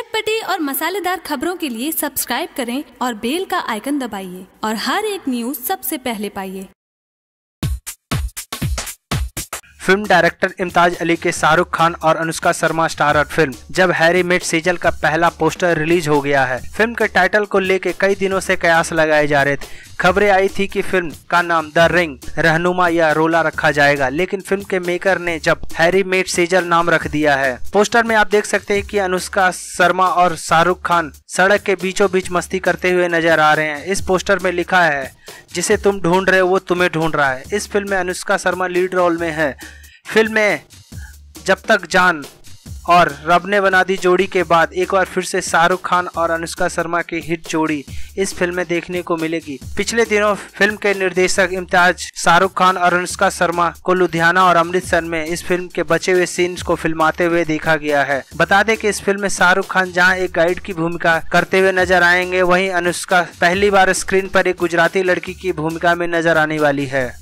चटपटी और मसालेदार खबरों के लिए सब्सक्राइब करें और बेल का आइकन दबाइए और हर एक न्यूज सबसे पहले पाइए। फिल्म डायरेक्टर इम्तियाज अली के शाहरुख खान और Anushka Sharma starrer film Jab Harry met Sejal का पहला पोस्टर रिलीज हो गया है। फिल्म के टाइटल को लेके कई दिनों से कयास लगाए जा रहे थे। खबरें आई थी कि फिल्म का नाम द रिंग, रहनुमा या रोला रखा जाएगा, लेकिन फिल्म के मेकर ने जब हैरी मेट सेजल नाम रख दिया है। पोस्टर में आप देख सकते हैं कि अनुष्का शर्मा और शाहरुख खान सड़क के बीचों बीच मस्ती करते हुए नजर आ रहे हैं। इस पोस्टर में लिखा है, जिसे तुम ढूंढ रहे हो वो तुम्हें ढूंढ रहा है। इस फिल्म में अनुष्का शर्मा लीड रोल में है। फिल्म में जब तक जान और रब ने बना दी जोड़ी के बाद एक बार फिर से शाहरुख खान और अनुष्का शर्मा की हिट जोड़ी इस फिल्म में देखने को मिलेगी। पिछले दिनों फिल्म के निर्देशक इम्तियाज शाहरुख खान और अनुष्का शर्मा को लुधियाना और अमृतसर में इस फिल्म के बचे हुए सीन्स को फिल्माते हुए देखा गया है। बता दें कि इस फिल्म में शाहरुख खान जहां एक गाइड की भूमिका करते हुए नजर आएंगे, वहीं अनुष्का पहली बार स्क्रीन पर एक गुजराती लड़की की भूमिका में नजर आने वाली है।